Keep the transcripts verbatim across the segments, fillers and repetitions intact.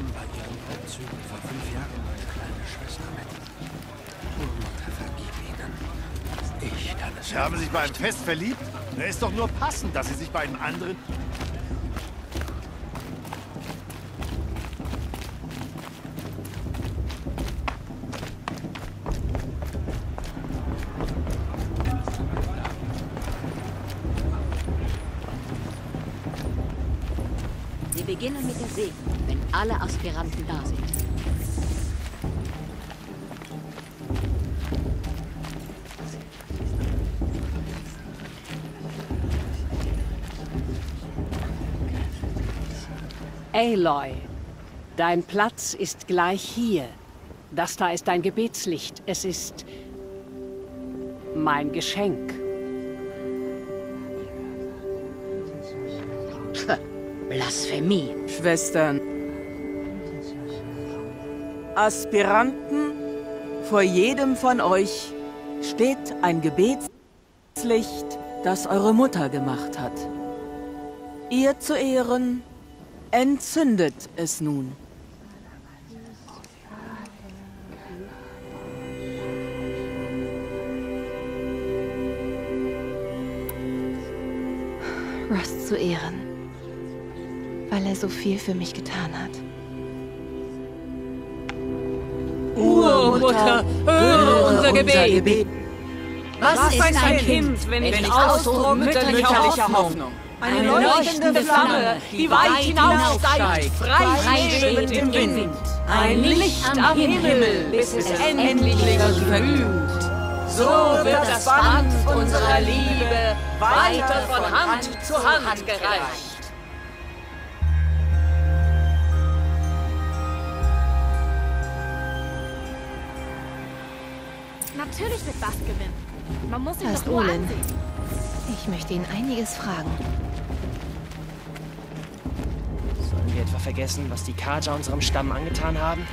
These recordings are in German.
bekam bei ihren Raubzügen vor fünf Jahren meine kleine Schwester mit. Urmutter, vergib ihnen. Ich kann es Sie haben sich bei einem nicht. Fest verliebt? Na, ist doch nur passend, dass Sie sich bei einem anderen... Wir beginnen mit der Segnung, wenn alle Aspiranten da sind. Aloy, dein Platz ist gleich hier. Das da ist dein Gebetslicht. Es ist mein Geschenk. Blasphemie. Schwestern. Aspiranten, vor jedem von euch steht ein Gebetslicht, das eure Mutter gemacht hat. Ihr zu Ehren, entzündet es nun. Rost zu Ehren, weil er so viel für mich getan hat. Urmutter, höre unser Gebet. Was, Was ist ein Kind, wenn nicht Ausdruck mütterlicher Hoffnung? Eine leuchtende Flamme, die weit hinaufsteigt, frei schwebend im Wind. Ein Licht am Himmel, bis es endlich verglüht. So wird das Band unserer Liebe weiter von Hand zu Hand gereicht. Natürlich wird Bast gewinnen. Man muss ihn Da ist doch nur Olin. ansehen. Ich möchte ihn einiges fragen. Sollen wir etwa vergessen, was die Kaja unserem Stamm angetan haben?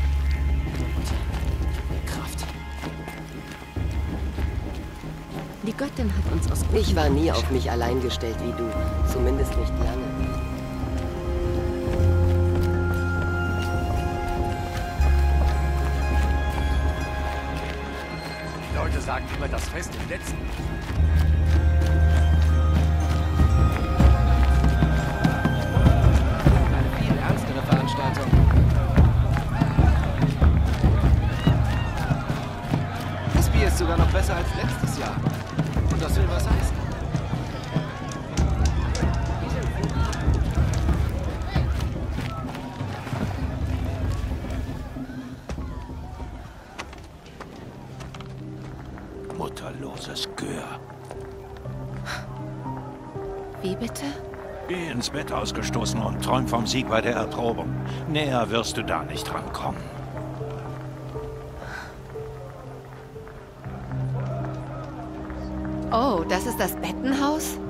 Kraft. Die Göttin hat uns aus Ich war nie auf mich allein gestellt wie du. Zumindest nicht lange. Die Leute sagen immer, das Fest im letzten... Eine viel ernstere Veranstaltung. Das Bier ist sogar noch besser als letztes Jahr. Und das will was heißen. Mutterloses Gör. Wie bitte? Geh ins Bett ausgestoßen und träum vom Sieg bei der Erprobung. Näher wirst du da nicht rankommen. Oh, das ist das Bettenhaus?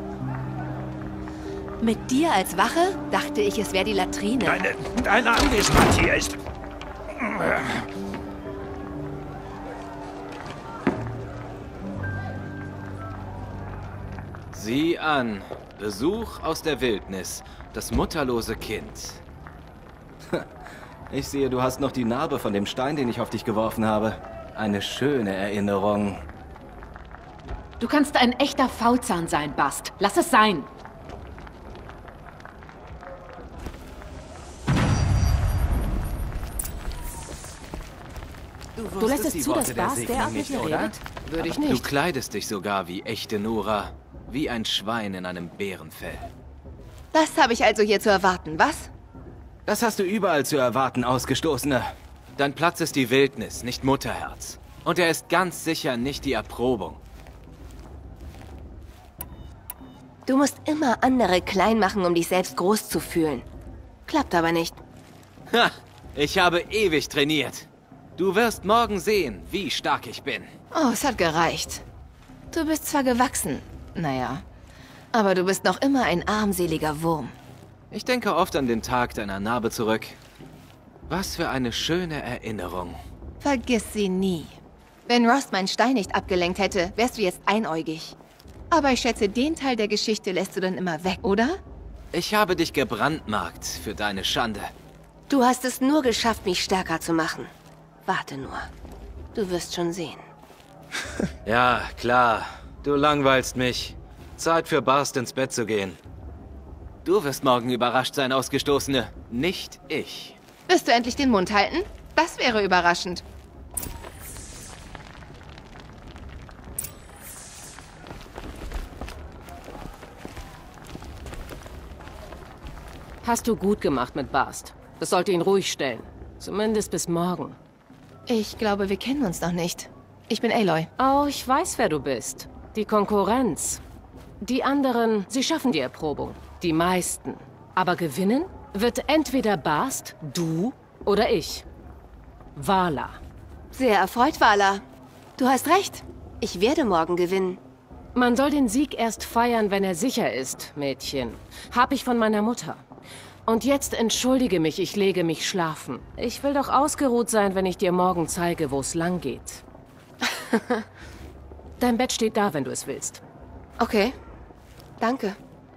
Mit dir als Wache dachte ich, es wäre die Latrine. Deine, deine Anwesenheit hier ist... Sieh an. Besuch aus der Wildnis. Das mutterlose Kind. Ich sehe, du hast noch die Narbe von dem Stein, den ich auf dich geworfen habe. Eine schöne Erinnerung. Du kannst ein echter Faulzahn sein, Bast. Lass es sein. Du, Du lässt es die zu, Worte dass der Bast Segnung derart mit nicht, dir oder? redet? Würde ich Du nicht. kleidest dich sogar wie echte Nora. Wie ein Schwein in einem Bärenfell. Das habe ich also hier zu erwarten, was? Das hast du überall zu erwarten, Ausgestoßener. Dein Platz ist die Wildnis, nicht Mutterherz. Und er ist ganz sicher nicht die Erprobung. Du musst immer andere klein machen, um dich selbst groß zu fühlen. Klappt aber nicht. Ha! Ich habe ewig trainiert. Du wirst morgen sehen, wie stark ich bin. Oh, es hat gereicht. Du bist zwar gewachsen, naja, aber du bist noch immer ein armseliger Wurm. Ich denke oft an den Tag deiner Narbe zurück. Was für eine schöne Erinnerung. Vergiss sie nie. Wenn Rost meinen Stein nicht abgelenkt hätte, wärst du jetzt einäugig. Aber ich schätze, den Teil der Geschichte lässt du dann immer weg, oder? Ich habe dich gebrandmarkt für deine Schande. Du hast es nur geschafft, mich stärker zu machen. Warte nur. Du wirst schon sehen. Ja, klar. Du langweilst mich. Zeit für Bast ins Bett zu gehen. Du wirst morgen überrascht sein, Ausgestoßene. Nicht ich. Wirst du endlich den Mund halten? Das wäre überraschend. Hast du gut gemacht mit Bast. Das sollte ihn ruhig stellen. Zumindest bis morgen. Ich glaube, wir kennen uns noch nicht. Ich bin Aloy. Oh, ich weiß, wer du bist. Die Konkurrenz. Die anderen, sie schaffen die Erprobung. Die meisten. Aber gewinnen wird entweder Bast, du oder ich. Vala. Sehr erfreut, Vala. Du hast recht. Ich werde morgen gewinnen. Man soll den Sieg erst feiern, wenn er sicher ist, Mädchen. Hab ich von meiner Mutter. Und jetzt entschuldige mich, ich lege mich schlafen. Ich will doch ausgeruht sein, wenn ich dir morgen zeige, wo es lang geht. Dein Bett steht da, wenn du es willst. Okay. Danke.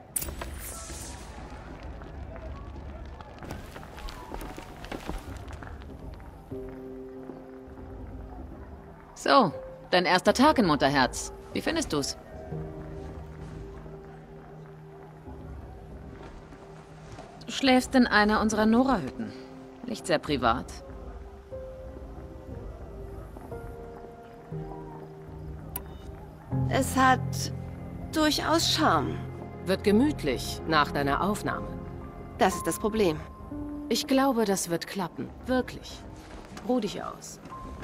So, dein erster Tag in Mutterherz. Wie findest du's? Du schläfst in einer unserer Nora-Hütten. Nicht sehr privat. Es hat durchaus Charme. Wird gemütlich nach deiner Aufnahme. Das ist das Problem. Ich glaube, das wird klappen. Wirklich. Ruh dich aus.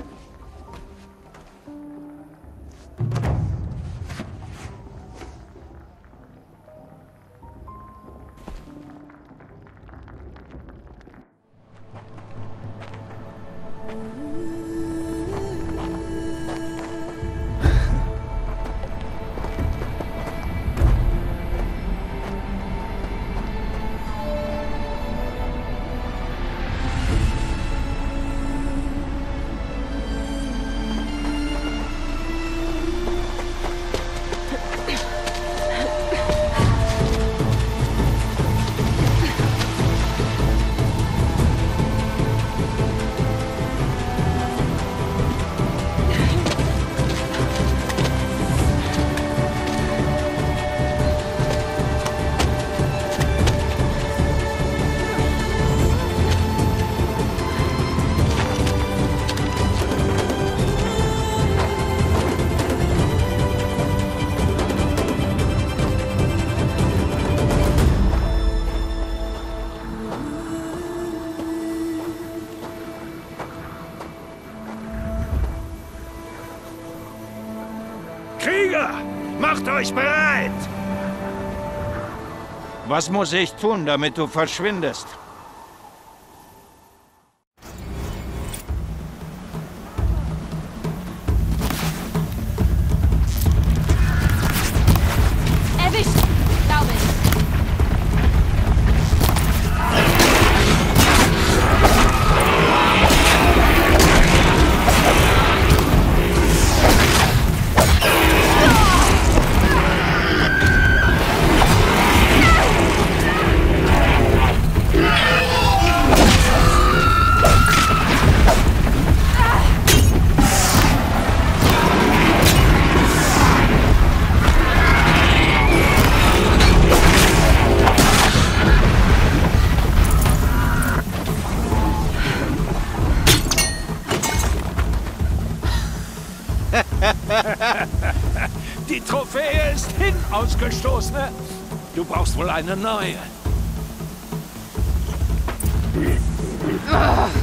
Krieger, macht euch bereit! Was muss ich tun, damit du verschwindest? Erwischt! Glaube ich. Die Trophäe ist hin, Ausgestoßene. Du brauchst wohl eine neue.